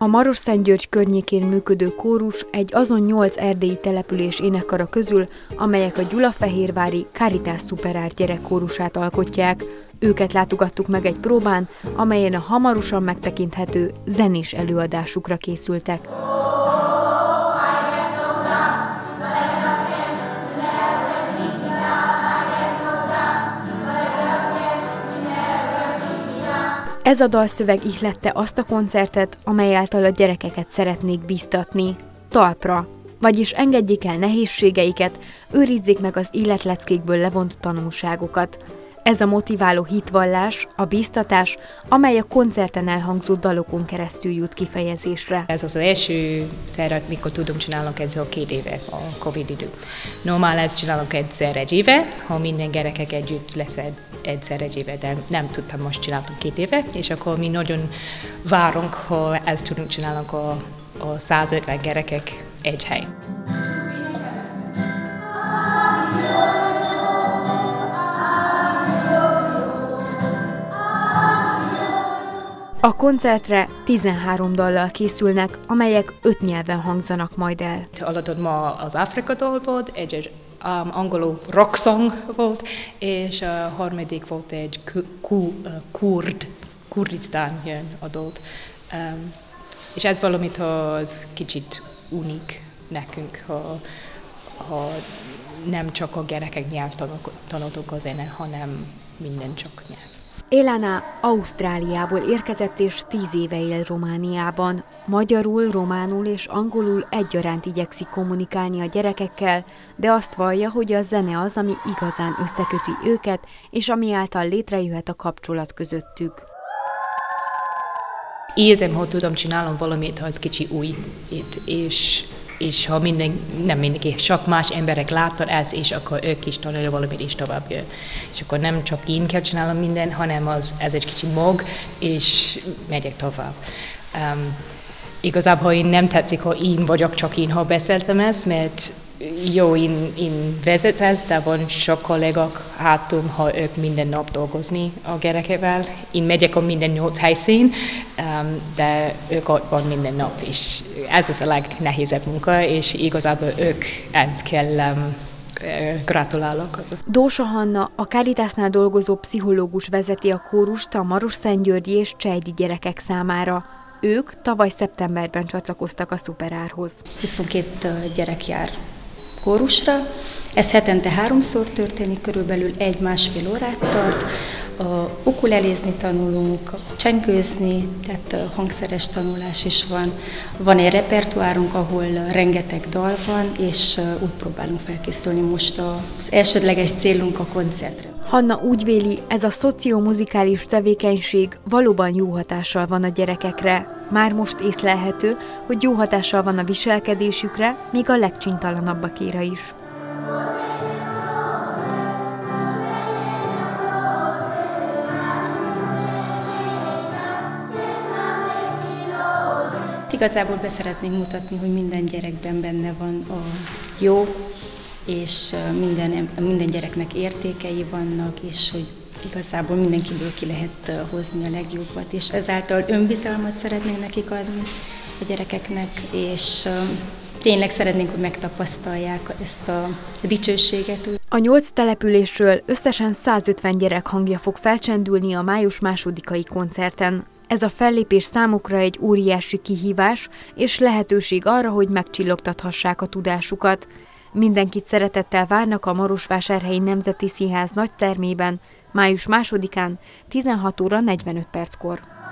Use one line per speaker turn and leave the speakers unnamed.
A Marosszentgyörgy környékén működő kórus egy azon 8 erdélyi település énekkara közül, amelyek a gyulafehérvári Caritas Super-Art gyerekkórusát alkotják. Őket látogattuk meg egy próbán, amelyen a hamarosan megtekinthető zenés előadásukra készültek. Ez a dalszöveg ihlette azt a koncertet, amely által a gyerekeket szeretnék bíztatni. Talpra, vagyis engedjék el nehézségeiket, őrizzék meg az életleckékből levont tanulságokat. Ez a motiváló hitvallás, a bíztatás, amely a koncerten elhangzó dalokon keresztül jut kifejezésre.
Ez az első szer, mikor tudunk csinálni egyszer 2 éve a Covid idő. Normál ezt csinálunk egyszer egy éve, ha minden gyerekek együtt lesz egyszer egy éve, de nem tudtam, most csináltunk 2 éve, és akkor mi nagyon várunk, ha ezt tudunk csinálni a 150 gyerekek egy hely.
A koncertre 13 dallal készülnek, amelyek 5 nyelven hangzanak majd el.
Aladod ma az Afrika dal volt, egy angolul rock song volt, és a harmadik volt egy kurdisztán adott. És ez valamit az kicsit unik nekünk, ha nem csak a gyerekek nyelvtanultuk a zene, hanem minden csak nyelv.
Elana Ausztráliából érkezett és 10 éve él Romániában. Magyarul, románul és angolul egyaránt igyekszik kommunikálni a gyerekekkel, de azt vallja, hogy a zene az, ami igazán összeköti őket, és ami által létrejöhet a kapcsolat közöttük.
Érzem, hogy tudom csinálni valamit, ha az kicsi új itt, és ha nem mindenki, csak más emberek láttak ezt, és akkor ők is tanulják valamit, és tovább jön. És akkor nem csak én kell csinálnom minden, hanem ez egy kicsi mag, és megyek tovább. Igazából én nem tetszik, ha én vagyok, csak én, ha beszéltem ezt, mert jó, én vezetem ezt, de van sok kollégák hátul, ha ők minden nap dolgozni a gyerekekkel. Én megyek a minden 8 helyszín, de ők ott van minden nap, és ez az a legnehezebb munka, és igazából ők ezt kell gratulálok.
Dósa Hanna, a Caritasnál dolgozó pszichológus vezeti a kórust a marosszentgyörgyi és csejdi gyerekek számára. Ők tavaly szeptemberben csatlakoztak a Super-Árhoz.
22 gyerek jár kórusra. Ez hetente 3-szor történik, körülbelül 1-1,5 órát tart. Ukulelézni tanulunk, csengőzni, tehát hangszeres tanulás is van. Van egy repertoárunk, ahol rengeteg dal van, és úgy próbálunk felkészülni most az elsődleges célunk a koncertre.
Hanna úgy véli, ez a szociomuzikális tevékenység valóban jó hatással van a gyerekekre. Már most észlelhető, hogy jó hatással van a viselkedésükre, még a legcsintalanabbakére is.
Igazából be szeretnénk mutatni, hogy minden gyerekben benne van a jó, és minden gyereknek értékei vannak, és hogy igazából mindenkiből ki lehet hozni a legjobbat, és ezáltal önbizalmat szeretnénk nekik adni a gyerekeknek, és tényleg szeretnénk, hogy megtapasztalják ezt a dicsőséget.
A 8 településről összesen 150 gyerek hangja fog felcsendülni a május 2-ai koncerten. Ez a fellépés számukra egy óriási kihívás és lehetőség arra, hogy megcsillogtathassák a tudásukat. Mindenkit szeretettel várnak a Marosvásárhelyi Nemzeti Színház nagytermében május 2-án 16 óra 45 perckor.